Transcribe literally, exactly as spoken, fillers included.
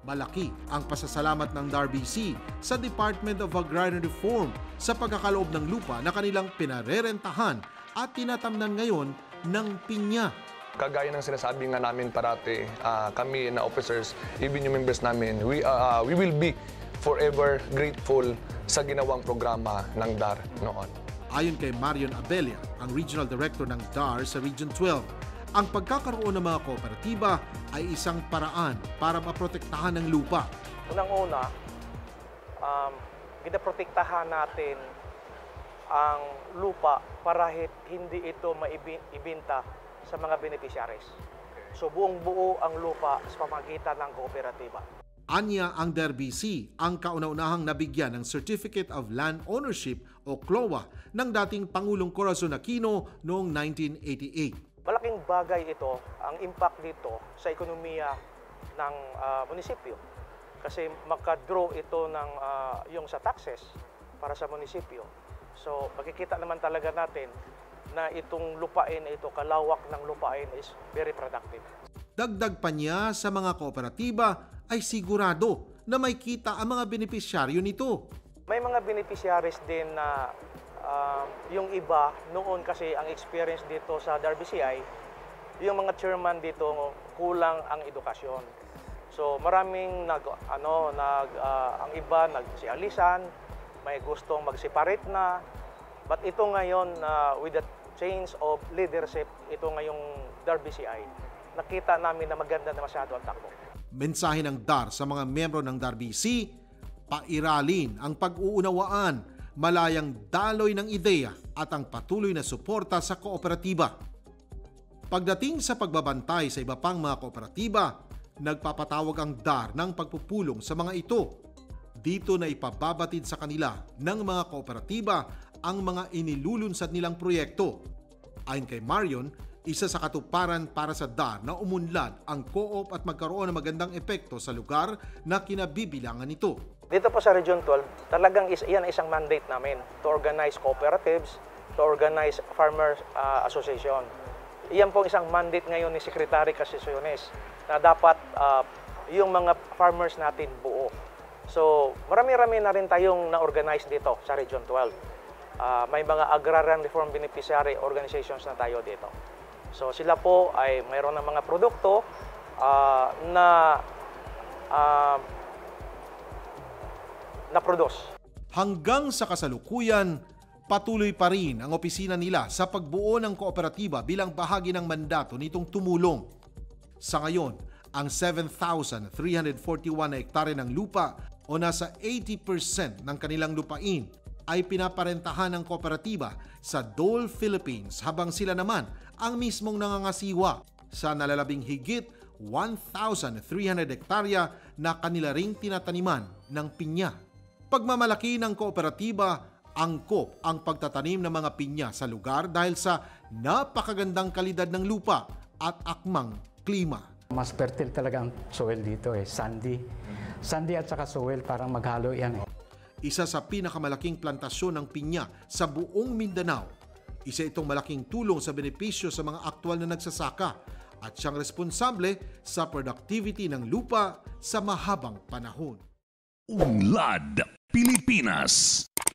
Malaki ang pasasalamat ng D A R B C sa Department of Agrarian Reform sa pagkakaloob ng lupa na kanilang pinarerentahan at tinatamnan ngayon ng pinya. Kagaya ng sinasabi nga namin parati, uh, kami na officers, even yung members namin, we, uh, we will be forever grateful sa ginawang programa ng D A R noon. Ayon kay Marion Abella, ang Regional Director ng D A R sa Region twelve, ang pagkakaroon ng mga kooperatiba ay isang paraan para maprotektahan ng lupa. Unang-una, um, pinaprotektahan natin ang lupa para hindi ito maibinta sa mga beneficiaries. So buong buo ang lupa sa pamagitan ng kooperatiba. Anya ang D A R B C ang kauna-unahang nabigyan ng Certificate of Land Ownership o C L O A ng dating Pangulong Corazon Aquino noong nineteen eighty-eight. Malaking bagay ito, ang impact dito sa ekonomiya ng uh, munisipyo. Kasi makadraw ito ng uh, yung sa taxes para sa munisipyo. So makikita naman talaga natin na itong lupain na ito, kalawak ng lupain is very productive. Dagdag pa niya sa mga kooperatiba ay sigurado na may kita ang mga benepisyaryo nito. May mga beneficiaries din na uh, yung iba noon kasi ang experience dito sa D A R B C ay yung mga chairman dito kulang ang edukasyon. So maraming nag ano nag uh, ang iba nagsialisan, may gustong mag-separate na. But ito ngayon uh, with the change of leadership, ito ngayong D A R B C ay nakita namin na maganda na masyado ang takbo. Mensahe ng D A R sa mga miyembro ng D A R B C, pairalin ang pag-uunawaan, malayang daloy ng ideya at ang patuloy na suporta sa kooperatiba. Pagdating sa pagbabantay sa iba pang mga kooperatiba, nagpapatawag ang D A R ng pagpupulong sa mga ito. Dito na ipababatid sa kanila ng mga kooperatiba ang mga inilulunsad nilang proyekto. Ayon kay Marion, isa sa katuparan para sa D A R na umunlad ang co-op at magkaroon ng magandang epekto sa lugar na kinabibilangan nito. Dito po sa Region twelve, talagang is, yan isang mandate namin to organize cooperatives, to organize farmers uh, association. Iyan po isang mandate ngayon ni Secretary Casesiones na dapat uh, yung mga farmers natin buo. So marami-rami na rin tayong na-organize dito sa Region twelve. Uh, may mga Agrarian Reform Beneficiary organizations na tayo dito. So sila po ay mayroon ng mga produkto uh, na uh, na-produce. Hanggang sa kasalukuyan, patuloy pa rin ang opisina nila sa pagbuo ng kooperatiba bilang bahagi ng mandato nitong tumulong. Sa ngayon, ang seven thousand three hundred forty-one na hektarya ng lupa o nasa eighty percent ng kanilang lupain ay pinaparentahan ng kooperatiba sa Dolefil Philippines habang sila naman ang mismong nangangasiwa sa nalalabing higit one thousand three hundred hektarya na kanila ring tinataniman ng pinya. Pagmamalaki ng kooperatiba, angkop ang pagtatanim ng mga pinya sa lugar dahil sa napakagandang kalidad ng lupa at akmang klima. Mas fertile talaga ang soil dito eh, sandy. Sandy at saka soil parang maghalo yan eh. Isa sa pinakamalaking plantasyon ng pinya sa buong Mindanao. Isa itong malaking tulong sa benepisyo sa mga aktwal na nagsasaka at siyang responsable sa productivity ng lupa sa mahabang panahon. UNLAD Pilipinas.